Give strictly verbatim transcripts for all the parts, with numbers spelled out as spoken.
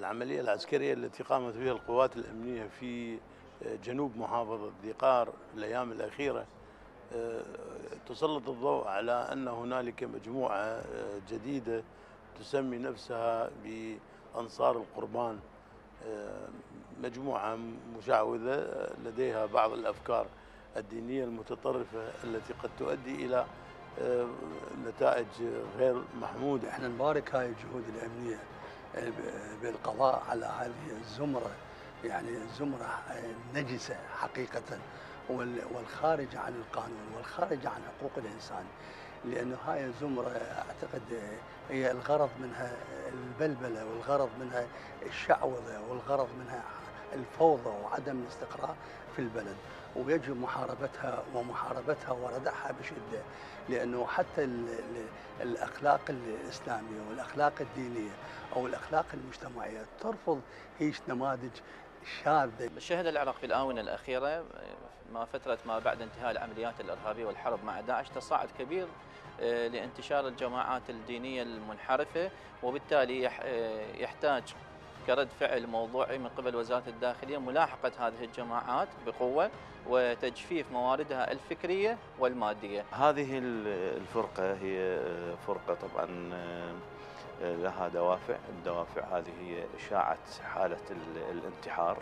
العملية العسكرية التي قامت بها القوات الأمنية في جنوب محافظة ذي قار في الأيام الأخيرة تسلط الضوء على أن هنالك مجموعة جديدة تسمي نفسها بأنصار القربان، مجموعة مشعوذة لديها بعض الأفكار الدينية المتطرفة التي قد تؤدي إلى نتائج غير محمودة. احنا نبارك هاي الجهود الأمنية بالقضاء على هذه الزمرة، يعني الزمرة نجسة حقيقة والخارج عن القانون والخارج عن حقوق الإنسان، لأنه هاي الزمرة أعتقد هي الغرض منها البلبلة والغرض منها الشعوذة والغرض منها الفوضى وعدم الاستقرار في البلد، ويجب محاربتها ومحاربتها وردعها بشدة، لأنه حتى الأخلاق الإسلامية والأخلاق الدينية أو الأخلاق المجتمعية ترفض هيش نماذج شاذة. شهد العراق في الآونة الأخيرة ما فترة ما بعد انتهاء العمليات الإرهابية والحرب مع داعش تصاعد كبير لانتشار الجماعات الدينية المنحرفة، وبالتالي يحتاج كرد فعل موضوعي من قبل وزارة الداخلية ملاحقة هذه الجماعات بقوة وتجفيف مواردها الفكرية والمادية. هذه الفرقة هي فرقة طبعا لها دوافع، الدوافع هذه هي إشاعة حالة الانتحار،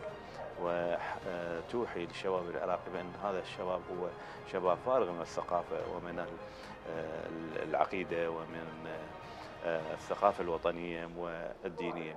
وتوحي للشباب العراقي بأن هذا الشباب هو شباب فارغ من الثقافة ومن العقيدة ومن الثقافة الوطنية والدينية.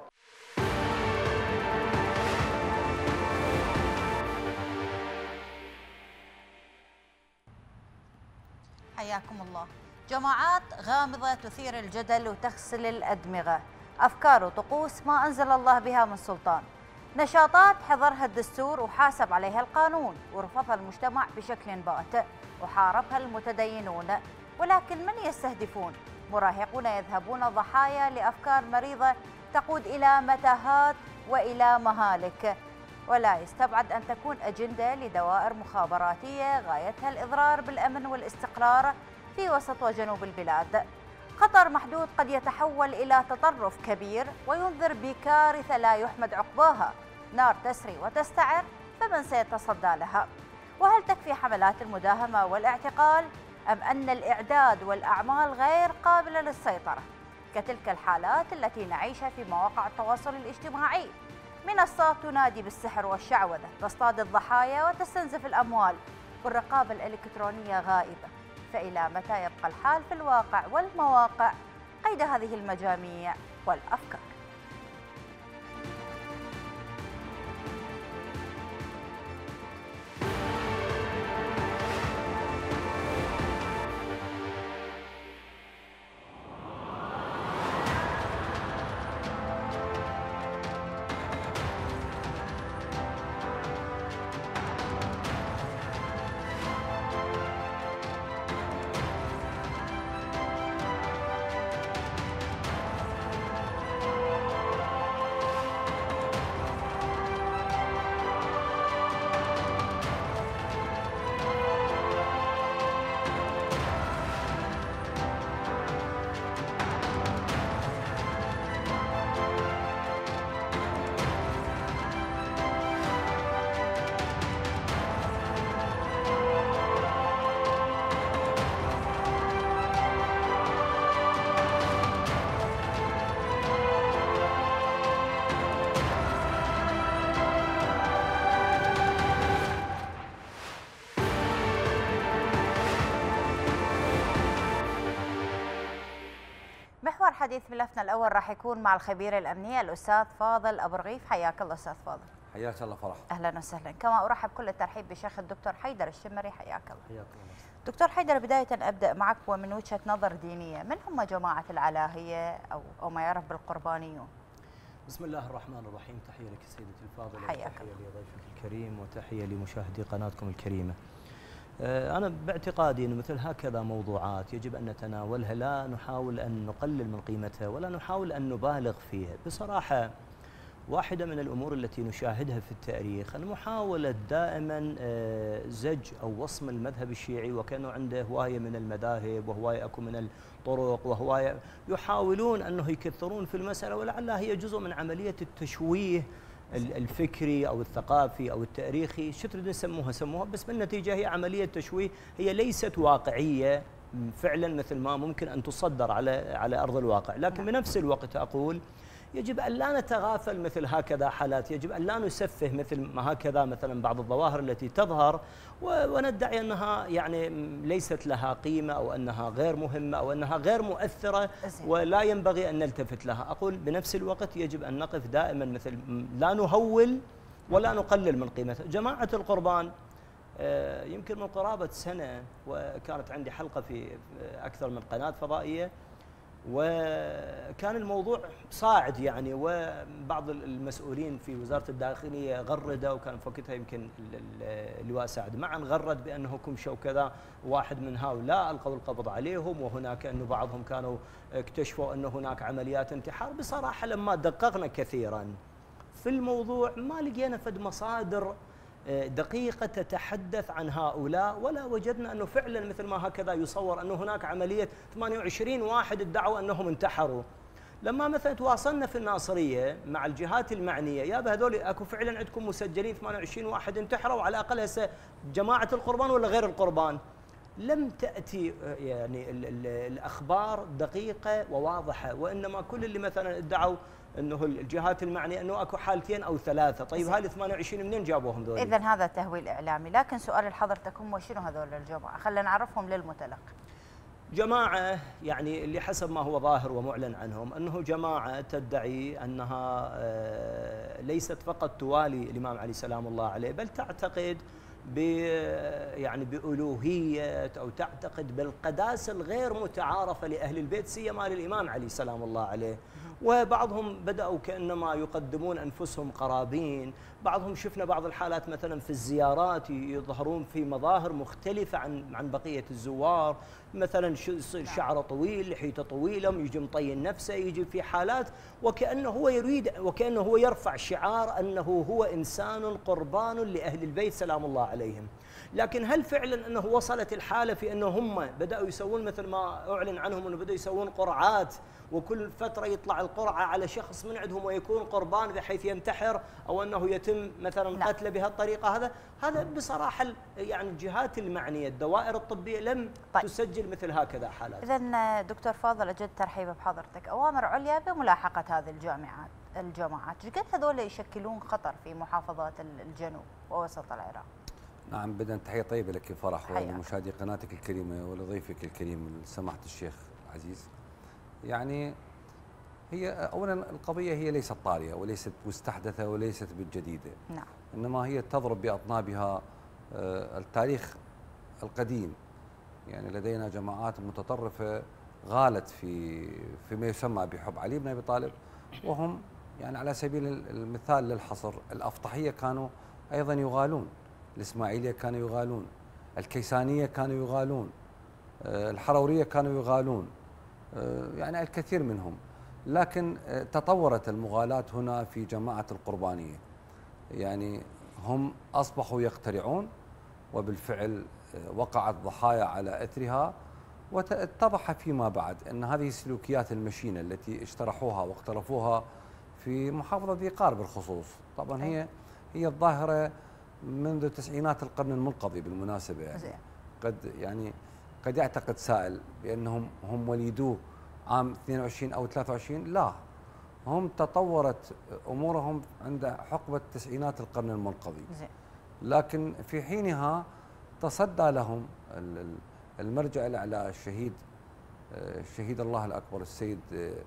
حياكم الله. جماعات غامضة تثير الجدل وتغسل الأدمغة، أفكار وطقوس ما أنزل الله بها من سلطان، نشاطات حظرها الدستور وحاسب عليها القانون ورفضها المجتمع بشكل بات وحاربها المتدينون، ولكن من يستهدفون؟ مراهقون يذهبون ضحايا لأفكار مريضة تقود إلى متاهات وإلى مهالك، ولا يستبعد أن تكون أجندة لدوائر مخابراتية غايتها الإضرار بالأمن والاستقرار في وسط وجنوب البلاد. خطر محدود قد يتحول إلى تطرف كبير وينذر بكارثة لا يحمد عقباها، نار تسري وتستعر فمن سيتصدى لها؟ وهل تكفي حملات المداهمة والاعتقال أم أن الإعداد والأعمال غير قابلة للسيطرة كتلك الحالات التي نعيشها في مواقع التواصل الاجتماعي؟ منصات تنادي بالسحر والشعوذة، تصطاد الضحايا وتستنزف الأموال، والرقابة الإلكترونية غائبة، فإلى متى يبقى الحال في الواقع والمواقع قيد هذه المجاميع والأفكار؟ محور حديث ملفنا الأول راح يكون مع الخبير الأمني الأستاذ فاضل أبو رغيف. حياك الله أستاذ فاضل. حياك الله فرح. أهلا وسهلا. كما أرحب كل الترحيب بشيخ الدكتور حيدر الشمري. حياك الله. حياك الله. دكتور حيدر، بداية أبدأ معك ومن وجهة نظر دينية، من هم جماعة العلاهية أو أو ما يعرف بالقربانيون؟ بسم الله الرحمن الرحيم. تحية لك سيدتي الفاضلة، حياك وتحية لضيفك الكريم، وتحية لمشاهدي قناتكم الكريمة. أنا باعتقادي أن مثل هكذا موضوعات يجب أن نتناولها، لا نحاول أن نقلل من قيمتها ولا نحاول أن نبالغ فيها. بصراحة واحدة من الأمور التي نشاهدها في التاريخ أن محاولة دائما زج أو وصم المذهب الشيعي وكأنه عنده هواية من المذاهب وهواية أكو من الطرق وهواية، يحاولون أنه يكثرون في المسألة، ولعلها هي جزء من عملية التشويه الفكري أو الثقافي أو التاريخي، شو تريدون يسموها سموها، بس بالنتيجة هي عملية تشويه، هي ليست واقعية فعلا مثل ما ممكن أن تصدر على على أرض الواقع. لكن بنفس الوقت أقول يجب أن لا نتغافل مثل هكذا حالات، يجب أن لا نسفه مثل ما هكذا مثلا بعض الظواهر التي تظهر وندعي أنها يعني ليست لها قيمة أو أنها غير مهمة أو أنها غير مؤثرة ولا ينبغي أن نلتفت لها. أقول بنفس الوقت يجب أن نقف دائما مثل لا نهول ولا نقلل من قيمتها. جماعة القربان يمكن من قرابة سنة وكانت عندي حلقة في أكثر من قناة فضائية، وكان الموضوع صاعد يعني، وبعض المسؤولين في وزارة الداخلية غردوا، وكان في وقتها يمكن اللواء سعد معا غرد بأنه كمشوا كذا، واحد من هؤلاء ألقوا القبض عليهم، وهناك أنه بعضهم كانوا اكتشفوا أنه هناك عمليات انتحار. بصراحة لما دققنا كثيرا في الموضوع ما لقينا فد مصادر دقيقة تتحدث عن هؤلاء، ولا وجدنا أنه فعلا مثل ما هكذا يصور أنه هناك عملية ثمانية وعشرين واحد ادعوا أنهم انتحروا. لما مثلا تواصلنا في الناصرية مع الجهات المعنية، يا بهذول أكو فعلا عندكم مسجلين ثمانية وعشرين واحد انتحروا على الأقل هسه جماعة القربان ولا غير القربان؟ لم تأتي يعني ال ال الأخبار دقيقة وواضحة، وإنما كل اللي مثلا ادعوا انه الجهات المعنيه انه اكو حالتين او ثلاثه. طيب هاي ثمانية وعشرين منين جابوهم ذول؟ اذا هذا تهويل اعلامي. لكن سؤال لحضرتك هم شنو هذول الجماعه؟ خلينا نعرفهم للمتلقي. جماعه يعني اللي حسب ما هو ظاهر ومعلن عنهم انه جماعه تدعي انها ليست فقط توالي الامام علي سلام الله عليه، بل تعتقد ب يعني بألوهية أو تعتقد بالقداسة الغير متعارفة لأهل البيت سيما للإمام علي سلام الله عليه. وبعضهم بدأوا كأنما يقدمون أنفسهم قرابين، بعضهم شفنا بعض الحالات مثلا في الزيارات يظهرون في مظاهر مختلفة عن عن بقية الزوار، مثلا شعره طويل، لحيته طويلة، يجي مطين نفسه، يجي في حالات وكأنه هو يريد وكأنه هو يرفع شعار أنه هو إنسان قربان لأهل البيت سلام الله عليهم. لكن هل فعلا أنه وصلت الحالة في أنه هم بدأوا يسوون مثل ما أعلن عنهم أنه بدأوا يسوون قرعات وكل فترة يطلع القرعة على شخص من عندهم ويكون قربان بحيث ينتحر أو أنه يتم مثلا قتله بهالطريقة؟ هذا هذا بصراحة يعني الجهات المعنية الدوائر الطبية لم طيب. تسجل مثل هكذا حالات. إذن دكتور فاضل أجد ترحيب بحضرتك. أوامر عليا بملاحقة هذه الجامعات الجماعات، قد هذول يشكلون خطر في محافظات الجنوب ووسط العراق؟ نعم، بدأ تحية طيبة لك فرح ولمشاهدي قناتك الكريمة ولضيفك الكريم سماحة الشيخ العزيز. يعني هي أولا القضية هي ليست طارئة وليست مستحدثة وليست بالجديدة، نعم، إنما هي تضرب بأطنابها التاريخ القديم. يعني لدينا جماعات متطرفة غالت في فيما يسمى بحب علي بن أبي طالب، وهم يعني على سبيل المثال للحصر الأفطحية كانوا أيضا يغالون، الإسماعيلية كانوا يغالون، الكيسانية كانوا يغالون، الحرورية كانوا يغالون، يعني الكثير منهم. لكن تطورت المغالاة هنا في جماعة القربانية، يعني هم أصبحوا يقترعون وبالفعل وقعت ضحايا على أثرها، واتضح فيما بعد أن هذه السلوكيات المشينة التي اجترحوها واقترفوها في محافظة ذي قار بالخصوص، طبعا هي هي الظاهرة منذ تسعينات القرن المنقضي بالمناسبة. يعني قد يعني قد يعتقد سائل بأنهم هم وليدوه عام اثنين وعشرين أو ثلاثة وعشرين، لا، هم تطورت أمورهم عند حقبة تسعينات القرن المنقضي. لكن في حينها تصدى لهم المرجع الأعلى الشهيد الشهيد الله الأكبر السيد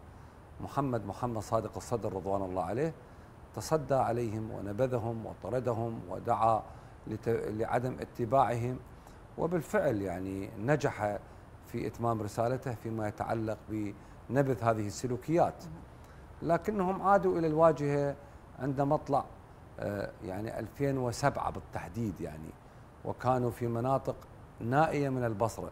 محمد محمد صادق الصدر رضوان الله عليه، تصدى عليهم ونبذهم وطردهم ودعا لعدم اتباعهم، وبالفعل يعني نجح في إتمام رسالته فيما يتعلق بنبذ هذه السلوكيات. لكنهم عادوا إلى الواجهة عند مطلع يعني ألفين وسبعة بالتحديد، يعني وكانوا في مناطق نائية من البصرة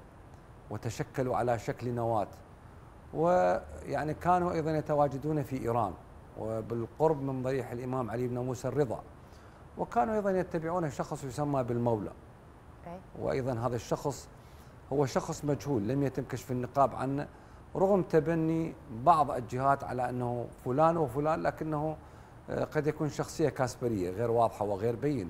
وتشكلوا على شكل نواة، ويعني كانوا أيضا يتواجدون في إيران وبالقرب من ضريح الإمام علي بن موسى الرضا، وكانوا أيضا يتبعون شخص يسمى بالمولى. وأيضا هذا الشخص هو شخص مجهول لم يتم كشف النقاب عنه، رغم تبني بعض الجهات على أنه فلان وفلان، لكنه قد يكون شخصية كاسبرية غير واضحة وغير بينة.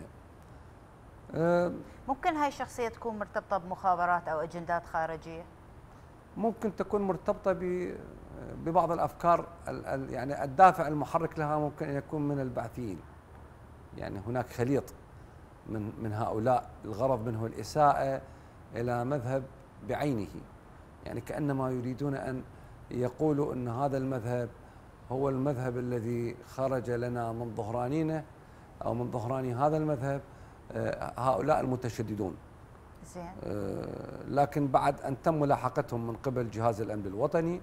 ممكن هاي الشخصية تكون مرتبطة بمخابرات أو أجندات خارجية؟ ممكن تكون مرتبطة ببعض الأفكار، يعني الدافع المحرك لها ممكن أن يكون من البعثيين. يعني هناك خليط من من هؤلاء، الغرض منه الإساءة إلى مذهب بعينه، يعني كأنما يريدون أن يقولوا أن هذا المذهب هو المذهب الذي خرج لنا من ظهرانينا أو من ظهران هذا المذهب هؤلاء المتشددون. زين. لكن بعد أن تم ملاحقتهم من قبل جهاز الأمن الوطني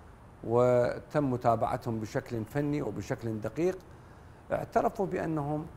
وتم متابعتهم بشكل فني وبشكل دقيق، اعترفوا بأنهم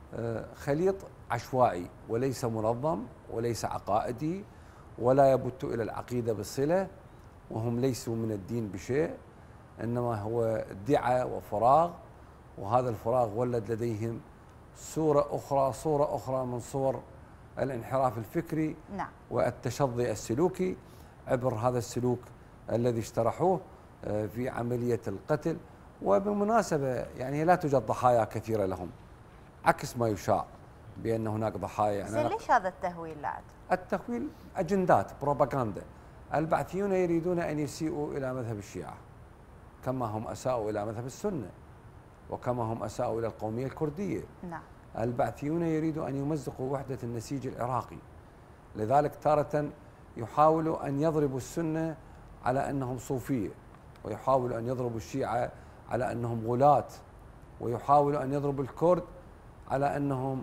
خليط عشوائي وليس منظم وليس عقائدي ولا يبت إلى العقيدة بالصلة، وهم ليسوا من الدين بشيء، إنما هو ادعاء وفراغ، وهذا الفراغ ولد لديهم صورة أخرى صورة أخرى من صور الانحراف الفكري. نعم. والتشظي السلوكي عبر هذا السلوك الذي اجترحوه في عملية القتل. وبالمناسبة يعني لا توجد ضحايا كثيرة لهم، عكس ما يشاع بأن هناك ضحايا. يعني زين، ليش هذا التهويل لعد؟ التهويل أجندات بروباغندا. البعثيون يريدون أن يسيئوا إلى مذهب الشيعة كما هم أساءوا إلى مذهب السنة وكما هم أساءوا إلى القومية الكردية. نعم. البعثيون يريدوا أن يمزقوا وحدة النسيج العراقي، لذلك تارة يحاولوا أن يضربوا السنة على أنهم صوفية، ويحاولوا أن يضربوا الشيعة على أنهم غلاة، ويحاولوا أن يضربوا الكرد على أنهم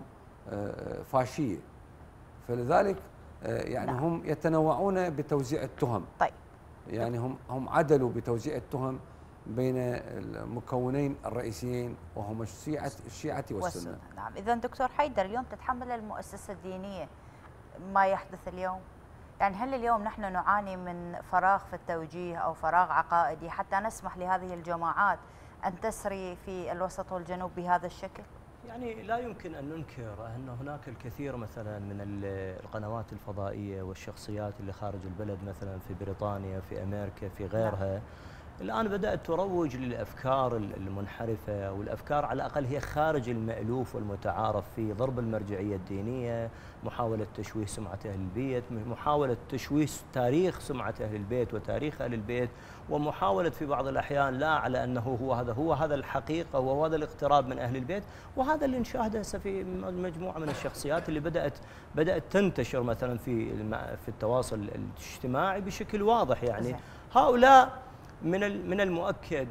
فاشية. فلذلك يعني نعم. هم يتنوعون بتوزيع التهم. طيب. يعني هم هم عدلوا بتوزيع التهم بين المكونين الرئيسيين وهم الشيعة الشيعة والسنة. والسنة. نعم. إذا دكتور حيدر، اليوم تتحمل المؤسسة الدينية ما يحدث اليوم؟ يعني هل اليوم نحن نعاني من فراغ في التوجيه أو فراغ عقائدي حتى نسمح لهذه الجماعات أن تسري في الوسط والجنوب بهذا الشكل؟ يعني لا يمكن أن ننكر أن هناك الكثير مثلا من القنوات الفضائية والشخصيات اللي خارج البلد، مثلا في بريطانيا، في أمريكا، في غيرها، نعم. الآن بدأت تروج للأفكار المنحرفة، والأفكار على الأقل هي خارج المألوف والمتعارف في ضرب المرجعية الدينية، محاولة تشويه سمعة أهل البيت، محاولة تشويه تاريخ سمعة أهل البيت وتاريخ أهل البيت، ومحاولة في بعض الأحيان لا على أنه هو هذا هو هذا الحقيقة وهو هذا الاقتراب من أهل البيت. وهذا اللي نشاهده هسه في مجموعة من الشخصيات اللي بدأت بدأت تنتشر مثلا في في التواصل الاجتماعي بشكل واضح. يعني هؤلاء من من المؤكد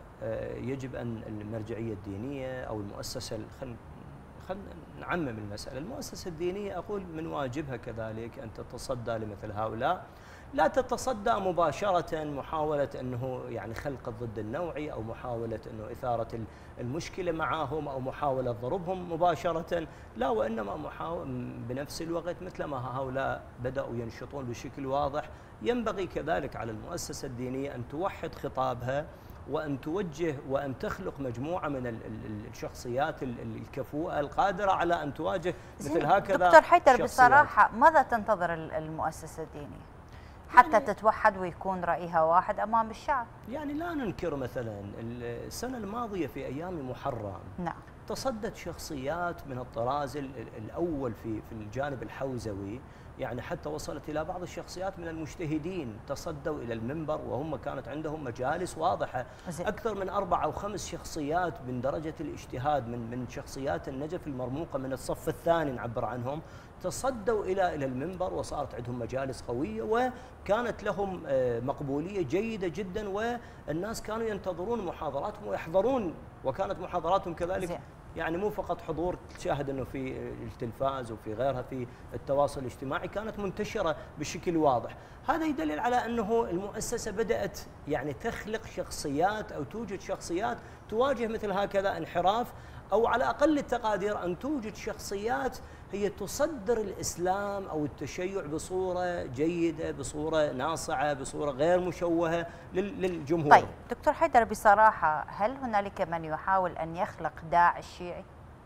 يجب أن المرجعية الدينية أو المؤسسة، خلينا خلينا نعمم المسألة، المؤسسة الدينية أقول من واجبها كذلك أن تتصدى لمثل هؤلاء، لا تتصدى مباشرة محاولة أنه يعني خلق الضد النوعي أو محاولة أنه إثارة المشكلة معهم أو محاولة ضربهم مباشرة، لا، وإنما محاولة بنفس الوقت مثل ما هؤلاء بدأوا ينشطون بشكل واضح، ينبغي كذلك على المؤسسة الدينية أن توحد خطابها وأن توجه وأن تخلق مجموعة من الشخصيات الكفؤة القادرة على أن تواجه مثل هكذا. دكتور حيدر، بصراحة ماذا تنتظر المؤسسة الدينية حتى يعني تتوحد ويكون رأيها واحد أمام الشعب؟ يعني لا ننكر مثلا السنة الماضية في أيام محرم، نعم، تصدت شخصيات من الطراز الأول في في الجانب الحوزوي، يعني حتى وصلت إلى بعض الشخصيات من المجتهدين تصدوا إلى المنبر وهم كانت عندهم مجالس واضحة. زي. أكثر من أربع أو خمس شخصيات من درجة الاجتهاد من من شخصيات النجف المرموقة من الصف الثاني نعبر عنهم، تصدوا إلى إلى المنبر وصارت عندهم مجالس قوية وكانت لهم مقبولية جيدة جدا، والناس كانوا ينتظرون محاضراتهم ويحضرون، وكانت محاضراتهم كذلك زي. يعني مو فقط حضور تشاهد انه في التلفاز وفي غيرها في التواصل الاجتماعي، كانت منتشره بشكل واضح. هذا يدلل على انه المؤسسه بدات يعني تخلق شخصيات أو توجد شخصيات تواجه مثل هكذا انحراف، أو على أقل التقادير أن توجد شخصيات هي تصدر الإسلام أو التشيع بصورة جيدة، بصورة ناصعة، بصورة غير مشوهة للجمهور. طيب دكتور حيدر، بصراحة هل هنالك من يحاول أن يخلق داعش شيعي؟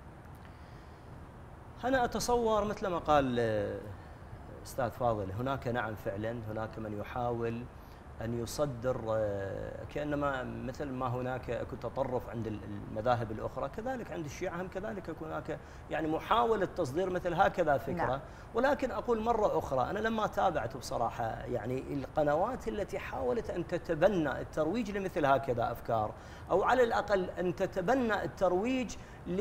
أنا أتصور مثل ما قال أستاذ فاضل، هناك نعم فعلا هناك من يحاول أن يصدر، كأنما مثل ما هناك اكو تطرف عند المذاهب الأخرى، كذلك عند الشيعة هم كذلك هناك يعني محاولة تصدير مثل هكذا فكرة. نعم. ولكن أقول مرة أخرى، أنا لما تابعت بصراحة يعني القنوات التي حاولت أن تتبنى الترويج لمثل هكذا أفكار، أو على الأقل أن تتبنى الترويج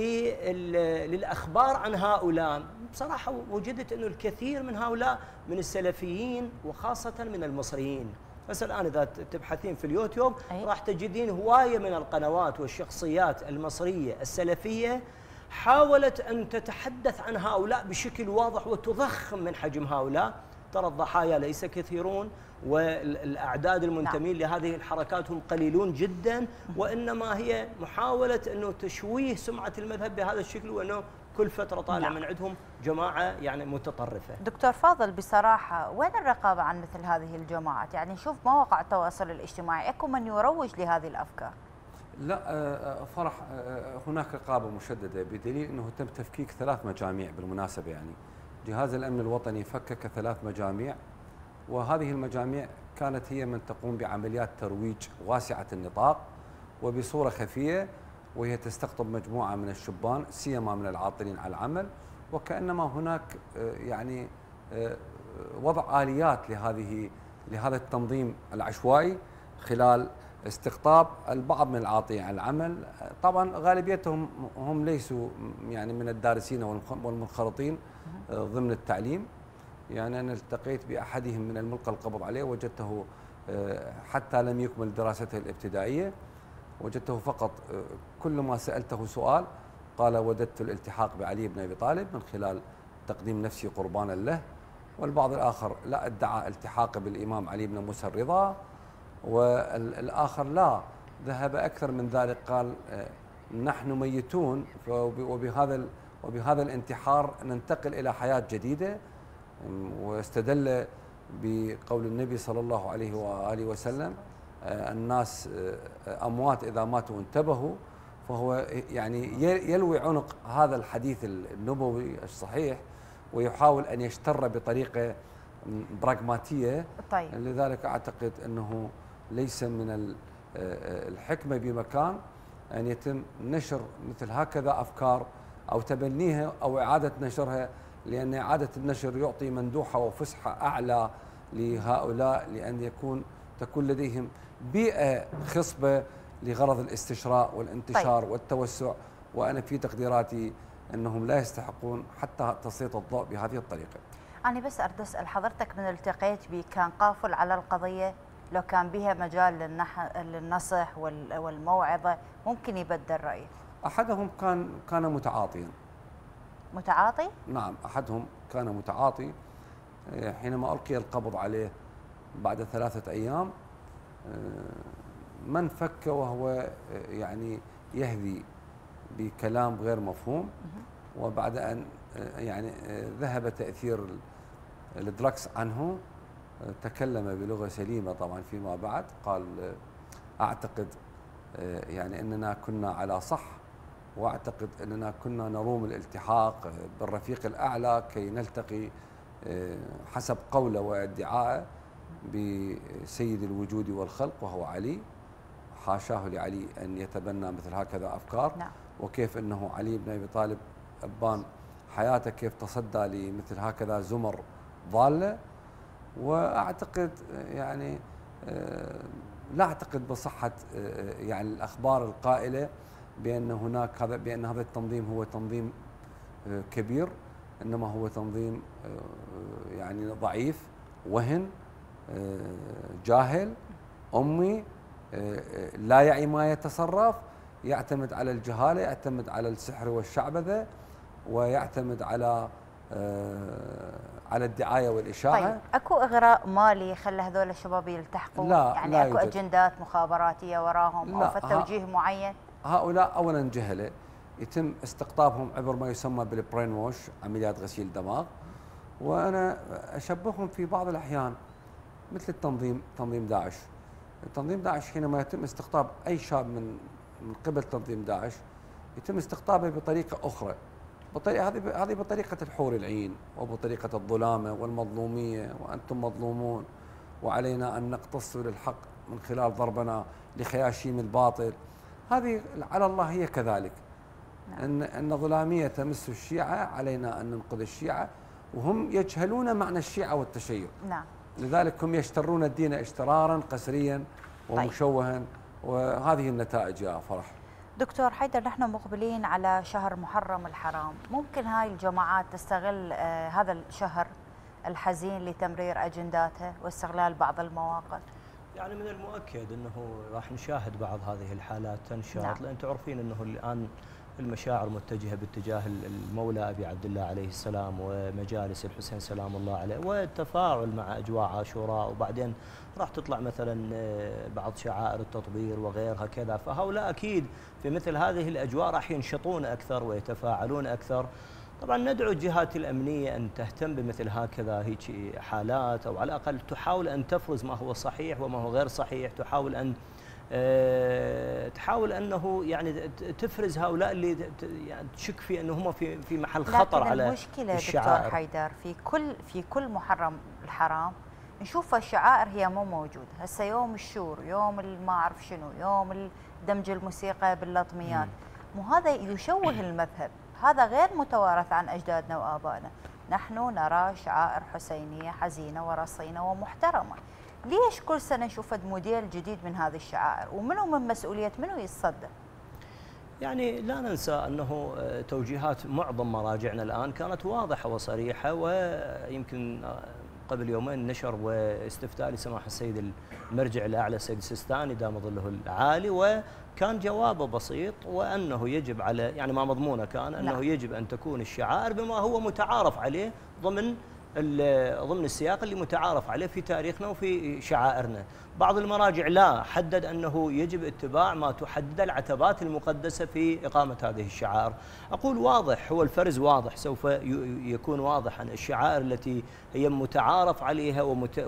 للأخبار عن هؤلاء، بصراحة وجدت أنه الكثير من هؤلاء من السلفيين وخاصة من المصريين. بس الآن إذا تبحثين في اليوتيوب راح تجدين هواية من القنوات والشخصيات المصرية السلفية حاولت أن تتحدث عن هؤلاء بشكل واضح وتضخم من حجم هؤلاء. ترى الضحايا ليس كثيرون، والأعداد المنتمين نعم. لهذه الحركات هم قليلون جدا، وإنما هي محاولة أنه تشويه سمعة المذهب بهذا الشكل، وأنه كل فترة طالع نعم. من عندهم جماعة يعني متطرفة. دكتور فاضل، بصراحة وين الرقابة عن مثل هذه الجماعات؟ يعني نشوف مواقع التواصل الاجتماعي اكو من يروج لهذه الأفكار. لا فرح، هناك رقابة مشددة بدليل أنه تم تفكيك ثلاث مجاميع بالمناسبة. يعني جهاز الأمن الوطني فكك ثلاث مجاميع، وهذه المجاميع كانت هي من تقوم بعمليات ترويج واسعة النطاق وبصورة خفية، وهي تستقطب مجموعة من الشبان سيما من العاطلين على العمل، وكأنما هناك يعني وضع آليات لهذه لهذا التنظيم العشوائي خلال استقطاب البعض من العاطلين على العمل. طبعا غالبيتهم هم ليسوا يعني من الدارسين والمنخرطين ضمن التعليم. يعني أنا التقيت بأحدهم من الملقى القبض عليه، وجدته حتى لم يكمل دراسته الابتدائية، وجدته فقط كل ما سألته سؤال قال وددت الالتحاق بعلي بن أبي طالب من خلال تقديم نفسي قربانا له. والبعض الآخر لا ادعى التحاقه بالإمام علي بن موسى الرضا، والآخر لا ذهب أكثر من ذلك، قال نحن ميتون وبهذا وبهذا الانتحار ننتقل إلى حياة جديدة، واستدل بقول النبي صلى الله عليه وآله وسلم الناس أموات إذا ماتوا انتبهوا. فهو يعني يلوي عنق هذا الحديث النبوي الصحيح ويحاول أن يشتر بطريقة براغماتية. طيب. لذلك أعتقد أنه ليس من الحكمة بمكان أن يتم نشر مثل هكذا أفكار أو تبنيها أو إعادة نشرها، لأن إعادة النشر يعطي مندوحة وفسحة أعلى لهؤلاء، لأن يكون تكون لديهم بيئة خصبة لغرض الاستشراء والانتشار طيب. والتوسع، وأنا في تقديراتي أنهم لا يستحقون حتى تسليط الضوء بهذه الطريقة. أنا بس أريد أسأل حضرتك، من التقيت به كان قافل على القضية؟ لو كان بها مجال للنصح والموعظة ممكن يبدل رأيه؟ أحدهم كان كان متعاطيا. متعاطي؟ نعم، أحدهم كان متعاطي. حينما ألقي القبض عليه بعد ثلاثة أيام من فك وهو يعني يهذي بكلام غير مفهوم، وبعد أن يعني ذهب تأثير الدراكس عنه تكلم بلغة سليمة طبعا فيما بعد، قال أعتقد يعني أننا كنا على صح، وأعتقد أننا كنا نروم الالتحاق بالرفيق الأعلى كي نلتقي حسب قوله وادعائه بسيد الوجود والخلق وهو علي. حاشاه لعلي أن يتبنى مثل هكذا أفكار. نعم. وكيف أنه علي بن أبي طالب أبان حياته كيف تصدى لمثل هكذا زمر ضالة. وأعتقد يعني لا أعتقد بصحة يعني الأخبار القائلة بأن هناك هذا بأن هذا التنظيم هو تنظيم كبير، إنما هو تنظيم يعني ضعيف، وهن، جاهل، أمي، لا يعي ما يتصرف، يعتمد على الجهالة، يعتمد على السحر والشعبذة، ويعتمد على على الدعاية والإشاعة. طيب اكو اغراء مالي خلى هذول الشباب يلتحقوا؟ لا، يعني لا اكو يوجد. اجندات مخابراتيه وراهم لا، او في توجيه معين؟ هؤلاء أولا جهلة يتم استقطابهم عبر ما يسمى بالبرين ووش، عمليات غسيل دماغ، وأنا أشبههم في بعض الأحيان مثل التنظيم، تنظيم داعش. تنظيم داعش حينما يتم استقطاب أي شاب من من قبل تنظيم داعش يتم استقطابه بطريقة أخرى، بطريقة هذه هذه بطريقة الحور العين وبطريقة الظلامة والمظلومية، وأنتم مظلومون وعلينا أن نقتص للحق من خلال ضربنا لخياشيم الباطل. هذه على الله هي كذلك. نعم. أن أن ظلامية تمس الشيعة علينا أن ننقذ الشيعة، وهم يجهلون معنى الشيعة والتشيع. نعم. لذلك هم يشترون الدين اشترارا قسريا ومشوها. طيب. وهذه النتائج يا فرح. دكتور حيدر، نحن مقبلين على شهر محرم الحرام، ممكن هاي الجماعات تستغل آه هذا الشهر الحزين لتمرير أجنداتها واستغلال بعض المواقف؟ يعني من المؤكد أنه راح نشاهد بعض هذه الحالات تنشط. نعم. لأن تعرفين أنه الآن المشاعر متجهة باتجاه المولى أبي عبد الله عليه السلام ومجالس الحسين سلام الله عليه، والتفاعل مع أجواء عاشوراء، وبعدين راح تطلع مثلا بعض شعائر التطبير وغيرها كذا. فهؤلاء أكيد في مثل هذه الأجواء راح ينشطون أكثر ويتفاعلون أكثر. طبعا ندعو الجهات الأمنية أن تهتم بمثل هكذا هيك حالات، أو على الأقل تحاول أن تفرز ما هو صحيح وما هو غير صحيح، تحاول أن أه تحاول انه يعني تفرز هؤلاء اللي يعني تشك في انه هم في في محل خطر على المشكله الشعائر. دكتور حيدر، في كل في كل محرم الحرام نشوف الشعائر هي مو موجوده. هسه يوم الشور، يوم ما اعرف شنو، يوم دمج الموسيقى باللطميات، مو هذا يشوه المذهب؟ هذا غير متوارث عن اجدادنا وابائنا. نحن نرى شعائر حسينيه حزينه ورصينه ومحترمه. ليش كل سنة نشوف موديل جديد من هذه الشعائر؟ ومنو من مسؤولية منو يتصدى؟ يعني لا ننسى أنه توجيهات معظم مراجعنا الآن كانت واضحة وصريحة، ويمكن قبل يومين نشر واستفتاء لسماحة السيد المرجع الأعلى السيد السيستاني دام ظله العالي، وكان جوابه بسيط، وأنه يجب على يعني ما مضمونه كان أنه نعم. يجب أن تكون الشعائر بما هو متعارف عليه ضمن ضمن السياق اللي متعارف عليه في تاريخنا وفي شعائرنا. بعض المراجع لا حدد أنه يجب اتباع ما تحدد العتبات المقدسة في إقامة هذه الشعائر. أقول واضح، هو الفرز واضح، سوف يكون واضحا. الشعائر التي هي متعارف عليها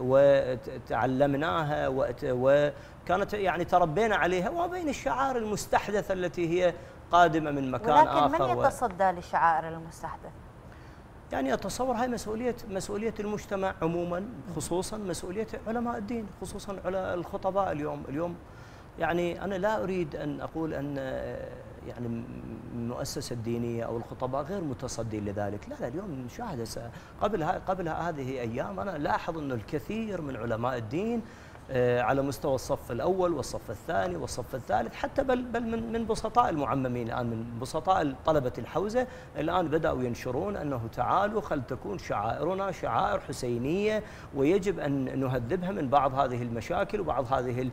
وتعلمناها وكانت يعني تربينا عليها، وبين الشعائر المستحدثة التي هي قادمة من مكان ولكن آخر. ولكن من يتصدى للشعائر المستحدثة؟ يعني أتصور هاي مسؤولية مسؤولية المجتمع عموما، خصوصا مسؤولية علماء الدين، خصوصا على الخطباء اليوم. اليوم يعني أنا لا أريد أن أقول أن يعني المؤسسة الدينية أو الخطباء غير متصدين لذلك، لا لا اليوم نشاهد قبل قبل هذه أيام أنا لاحظ أنه الكثير من علماء الدين على مستوى الصف الأول والصف الثاني والصف الثالث، حتى بل بل من من بسطاء المعممين الآن، من بسطاء طلبة الحوزة الآن بدأوا ينشرون أنه تعالوا خل تكون شعائرنا شعائر حسينية، ويجب أن نهذبها من بعض هذه المشاكل وبعض هذه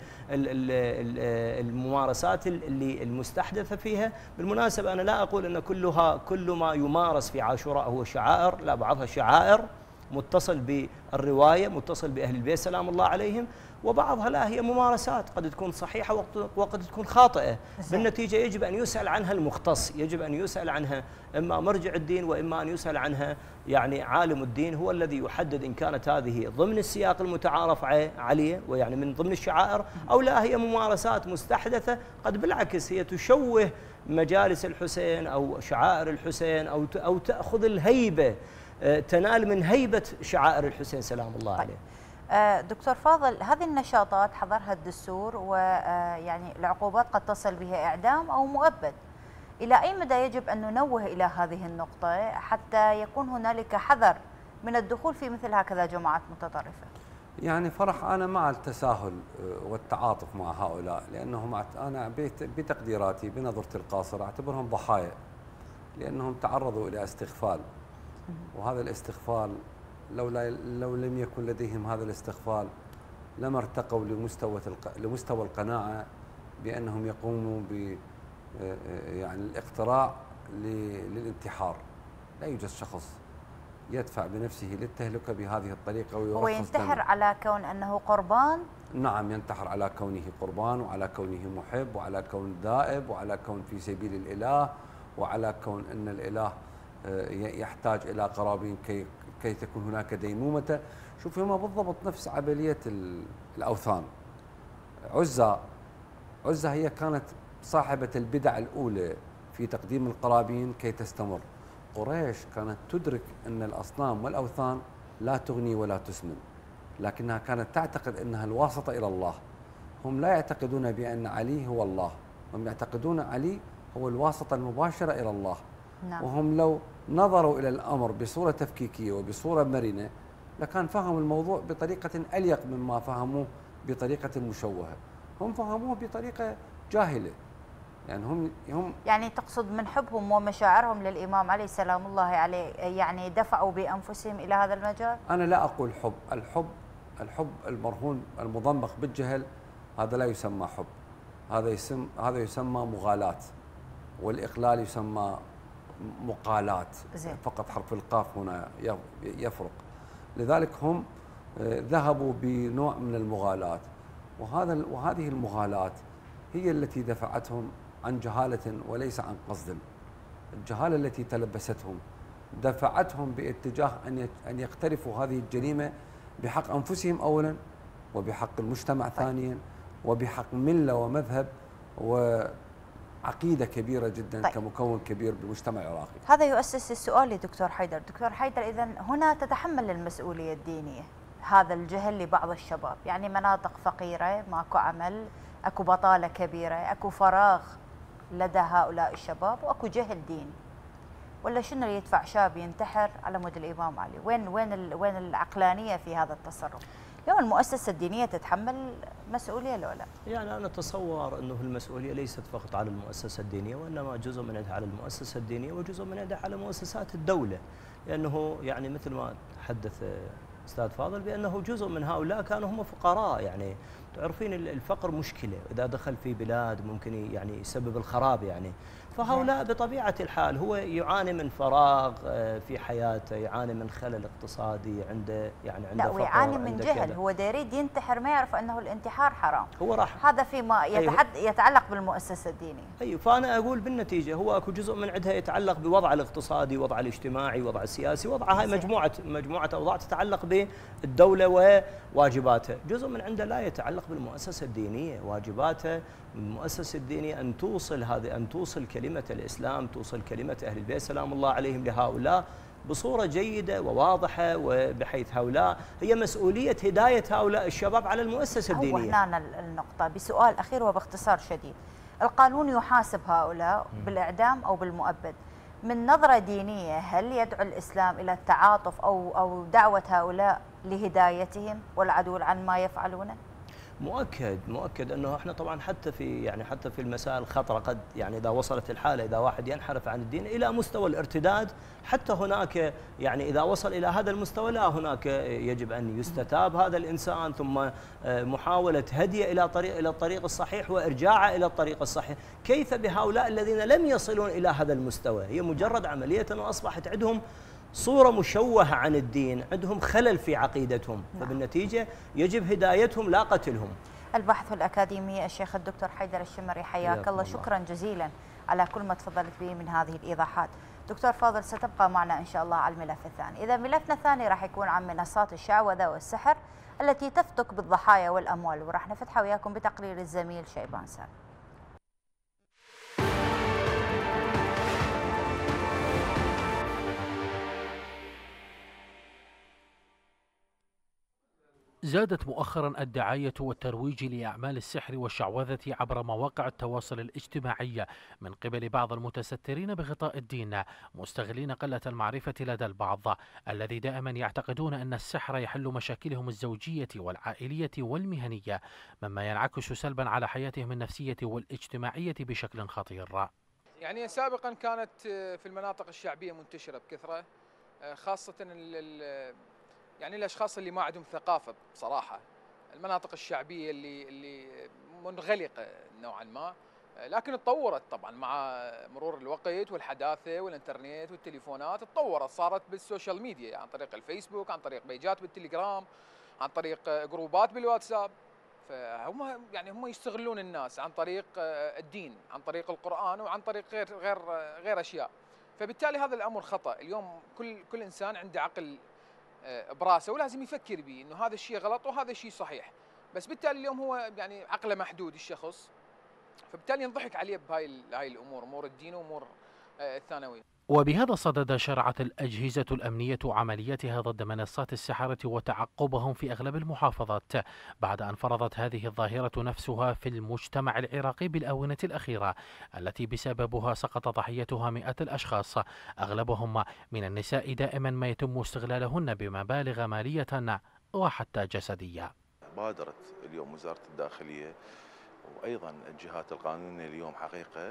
الممارسات اللي المستحدثة فيها. بالمناسبة أنا لا أقول أن كلها كل ما يمارس في عاشوراء هو شعائر، لا، بعضها شعائر متصل بالرواية، متصل بأهل البيت سلام الله عليهم، وبعضها لا، هي ممارسات قد تكون صحيحة وقد تكون خاطئة. بالنتيجة يجب أن يسأل عنها المختص، يجب أن يسأل عنها إما مرجع الدين وإما أن يسأل عنها يعني عالم الدين، هو الذي يحدد إن كانت هذه ضمن السياق المتعارف عليه ويعني من ضمن الشعائر أو لا هي ممارسات مستحدثة قد بالعكس هي تشوه مجالس الحسين أو شعائر الحسين أو أو تأخذ الهيبة، تنال من هيبة شعائر الحسين سلام الله عليه. دكتور فاضل، هذه النشاطات حظرها الدستور، ويعني العقوبات قد تصل بها إعدام أو مؤبد. إلى أي مدى يجب أن ننوه إلى هذه النقطة حتى يكون هنالك حذر من الدخول في مثل هكذا جماعات متطرفة؟ يعني فرح أنا مع التساهل والتعاطف مع هؤلاء، لأنهم أنا بتقديراتي بنظرتي القاصرة أعتبرهم ضحايا، لأنهم تعرضوا إلى استغفال، وهذا الاستغفال لولا لو لم يكن لديهم هذا الاستغفال لما ارتقوا لمستوى لمستوى القناعة بأنهم يقوموا ب يعني الاقتراع للانتحار. لا يوجد شخص يدفع بنفسه للتهلكة بهذه الطريقة ويرخص هو ينتحر دمه. على كون أنه قربان؟ نعم، ينتحر على كونه قربان، وعلى كونه محب، وعلى كون دائب، وعلى كون في سبيل الإله، وعلى كون أن الإله يحتاج إلى قرابين كي كي تكون هناك ديمومة. شوف، هما بالضبط نفس عملية الأوثان. عزة عزة هي كانت صاحبة البدع الأولى في تقديم القرابين كي تستمر. قريش كانت تدرك أن الأصنام والأوثان لا تغني ولا تسمن، لكنها كانت تعتقد أنها الواسطة إلى الله. هم لا يعتقدون بأن علي هو الله، هم يعتقدون علي هو الواسطة المباشرة إلى الله. نعم. وهم لو نظروا إلى الأمر بصورة تفكيكية وبصورة مرنة لكان فهموا الموضوع بطريقة أليق مما فهموه بطريقة مشوهة. هم فهموه بطريقة جاهلة. يعني هم هم يعني تقصد من حبهم ومشاعرهم للإمام علي سلام الله عليه يعني دفعوا بأنفسهم إلى هذا المجال؟ أنا لا أقول حب، الحب الحب المرهون المضمخ بالجهل هذا لا يسمى حب، هذا يسمى هذا يسمى مغالاة، والإقلال يسمى مقالات. زين. فقط حرف القاف هنا يفرق. لذلك هم ذهبوا بنوع من المغالاة، وهذا وهذه المغالاة هي التي دفعتهم عن جهالة وليس عن قصد. الجهالة التي تلبستهم دفعتهم باتجاه أن أن يقترفوا هذه الجريمة بحق أنفسهم أولا، وبحق المجتمع ثانيا، وبحق ملة ومذهب وعقيدة كبيرة جدا. طيب. كمكون كبير بالمجتمع العراقي. هذا يؤسس السؤال لدكتور حيدر. دكتور حيدر، إذن هنا تتحمل المسؤولية الدينية هذا الجهل لبعض الشباب، يعني مناطق فقيرة ماكو عمل، اكو بطالة كبيرة، اكو فراغ لدى هؤلاء الشباب، واكو جهل ديني، ولا شنو اللي يدفع شاب ينتحر على مود الامام علي؟ وين وين وين العقلانية في هذا التصرف؟ اليوم المؤسسة الدينية تتحمل مسؤولية لو لا؟ يعني أنا أتصور أنه المسؤولية ليست فقط على المؤسسة الدينية، وإنما جزء منها على المؤسسة الدينية وجزء منها على مؤسسات الدولة، لأنه يعني مثل ما تحدث أستاذ فاضل بأنه جزء من هؤلاء كانوا هم فقراء. يعني تعرفين الفقر مشكلة، إذا دخل في بلاد ممكن يعني يسبب الخراب. يعني فهؤلاء بطبيعة الحال هو يعاني من فراغ في حياته، يعاني من خلل اقتصادي، عنده يعني عنده لا، ويعاني من جهل. هو دا يريد ينتحر، ما يعرف أنه الانتحار حرام. هو راح هذا فيما يتحد يتعلق بالمؤسسة الدينية. أيوة، فأنا أقول بالنتيجة هو أكو جزء من عندها يتعلق بوضع الاقتصادي، وضع الاجتماعي، وضع السياسي، وضع هاي مجموعة مجموعة أوضاع تتعلق بالدولة وواجباتها. جزء من عنده لا يتعلق بالمؤسسة الدينية، واجباتها المؤسسة الدينية أن توصل هذه أن توصل كلمة الإسلام، توصل كلمة أهل البيت سلام الله عليهم لهؤلاء بصورة جيدة وواضحة، وبحيث هؤلاء هي مسؤولية هداية هؤلاء الشباب على المؤسسة الدينية. هو هنا النقطة. بسؤال أخير وباختصار شديد، القانون يحاسب هؤلاء بالإعدام أو بالمؤبد. من نظرة دينية هل يدعو الإسلام إلى التعاطف أو أو دعوة هؤلاء لهدايتهم والعدول عن ما يفعلونه؟ مؤكد مؤكد انه احنا طبعا حتى في يعني حتى في المسائل الخطره قد يعني اذا وصلت الحاله اذا واحد ينحرف عن الدين الى مستوى الارتداد، حتى هناك يعني اذا وصل الى هذا المستوى لا هناك يجب ان يستتاب هذا الانسان، ثم محاوله هديه الى طريق الى الطريق الصحيح وارجاعه الى الطريق الصحيح. كيف بهؤلاء الذين لم يصلون الى هذا المستوى؟ هي مجرد عمليه واصبحت عندهم صورة مشوهة عن الدين، عندهم خلل في عقيدتهم. نعم. فبالنتيجة يجب هدايتهم لا قتلهم. الباحث الأكاديمي الشيخ الدكتور حيدر الشمري، حياك الله، شكرا جزيلا على كل ما تفضلت به من هذه الإيضاحات. دكتور فاضل، ستبقى معنا إن شاء الله على الملف الثاني. إذا ملفنا الثاني راح يكون عن منصات الشعوذة والسحر التي تفتك بالضحايا والأموال، وراح نفتحها وياكم بتقرير الزميل شيبان سالم. زادت مؤخرا الدعاية والترويج لأعمال السحر والشعوذة عبر مواقع التواصل الاجتماعي من قبل بعض المتسترين بغطاء الدين، مستغلين قلة المعرفة لدى البعض الذي دائما يعتقدون أن السحر يحل مشاكلهم الزوجية والعائلية والمهنية، مما ينعكس سلبا على حياتهم النفسية والاجتماعية بشكل خطير. يعني سابقا كانت في المناطق الشعبية منتشرة بكثرة، خاصة يعني الاشخاص اللي ما عندهم ثقافه بصراحه، المناطق الشعبيه اللي اللي منغلقه نوعا ما، لكن تطورت طبعا مع مرور الوقت والحداثه والانترنت والتليفونات، تطورت صارت بالسوشيال ميديا، يعني عن طريق الفيسبوك، عن طريق بيجات بالتليجرام، عن طريق جروبات بالواتساب. فهم يعني هم يستغلون الناس عن طريق الدين، عن طريق القرآن، وعن طريق غير غير غير اشياء. فبالتالي هذا الامر خطأ. اليوم كل كل انسان عنده عقل براسه ولازم يفكر به انه هذا الشيء غلط وهذا الشيء صحيح. بس بالتالي اليوم هو يعني عقله محدود الشخص، فبالتالي ينضحك عليه بهاي هاي الامور، امور الدين وامور الثانويه. وبهذا الصدد شرعت الأجهزة الأمنية عملياتها ضد منصات السحرة وتعقبهم في أغلب المحافظات، بعد أن فرضت هذه الظاهرة نفسها في المجتمع العراقي بالآونة الأخيرة، التي بسببها سقط ضحيتها مئات الأشخاص، أغلبهم من النساء دائما ما يتم استغلالهن بمبالغ مالية وحتى جسدية. بادرت اليوم وزارة الداخلية وأيضا الجهات القانونية اليوم حقيقة